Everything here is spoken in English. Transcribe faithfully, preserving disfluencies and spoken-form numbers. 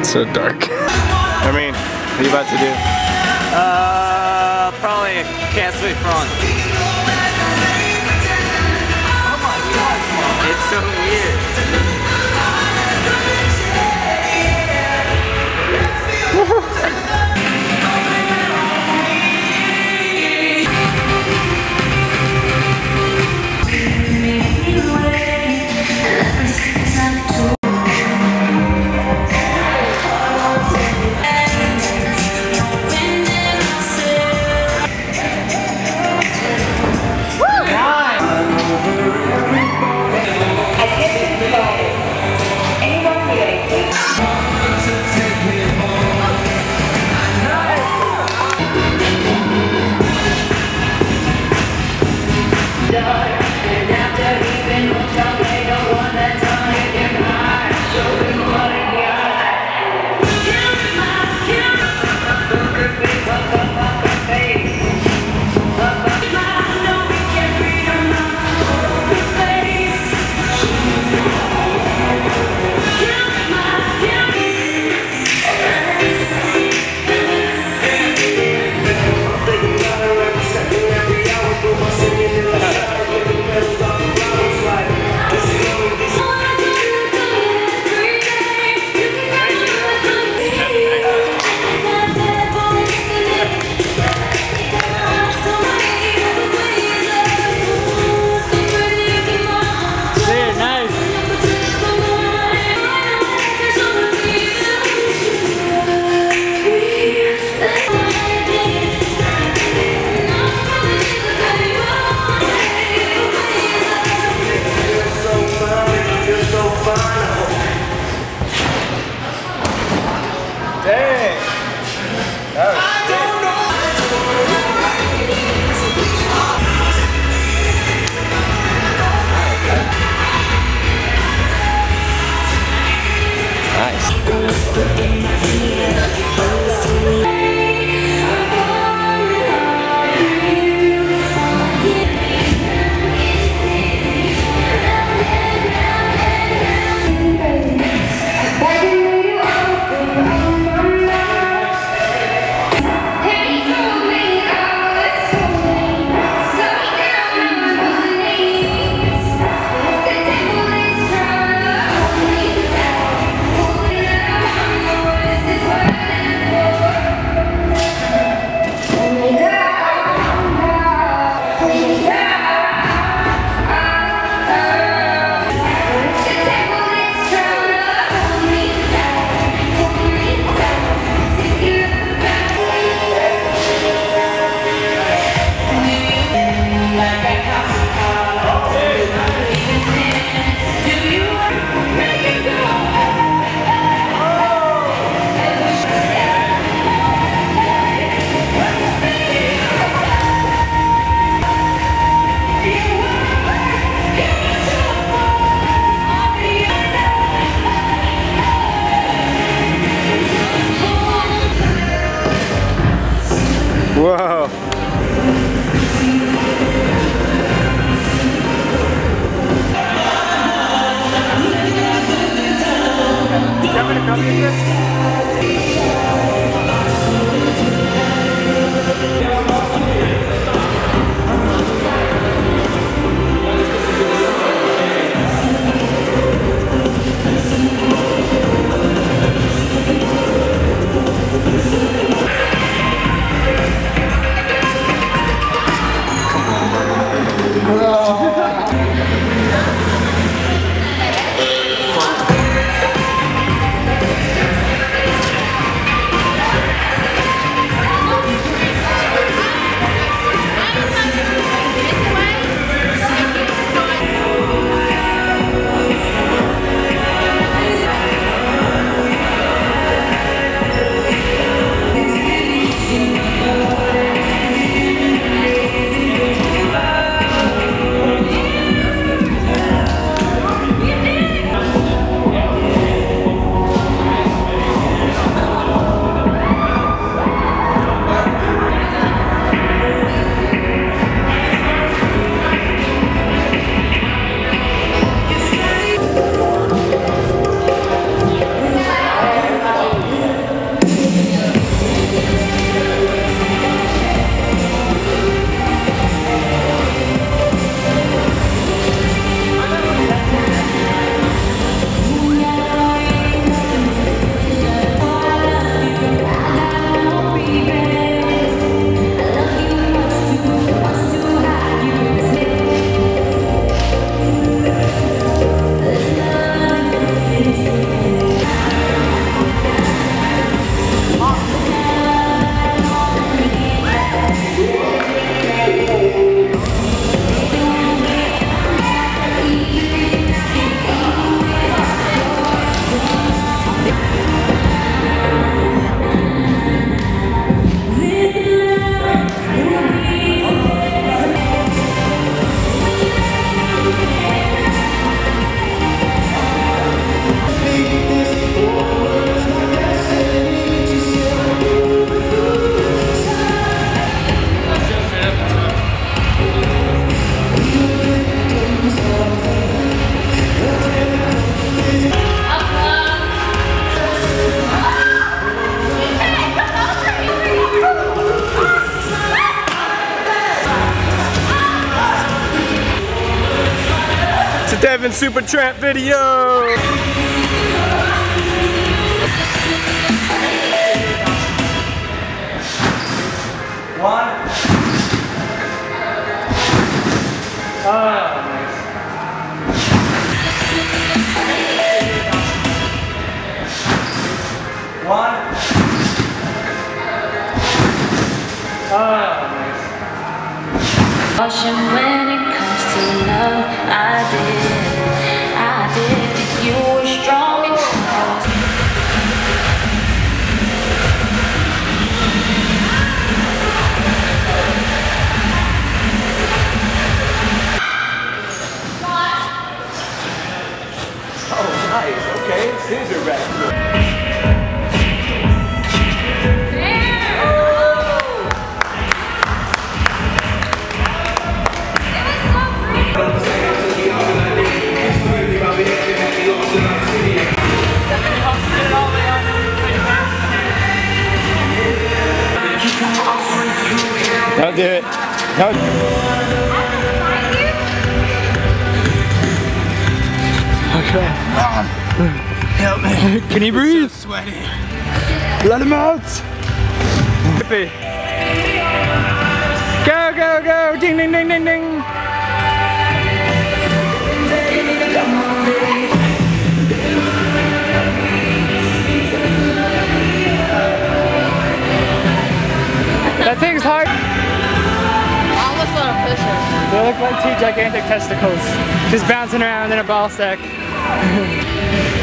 So dark. I mean, what are you about to do? Uh, probably a castaway front. Oh my god, it's so weird. Whoa. Seven Super Tramp video. One. Oh, nice. One. Oh, nice. Caution when it comes to love, I did, I did. You were strong and close. Oh, nice. Okay, scissor back. Don't do it. Don't. Okay. Help me. Can he breathe? So sweaty. Let him out. Go, go, go. Ding, ding, ding, ding, ding. That thing's hard. I almost want to push it. They look like two gigantic testicles, just bouncing around in a ball sack.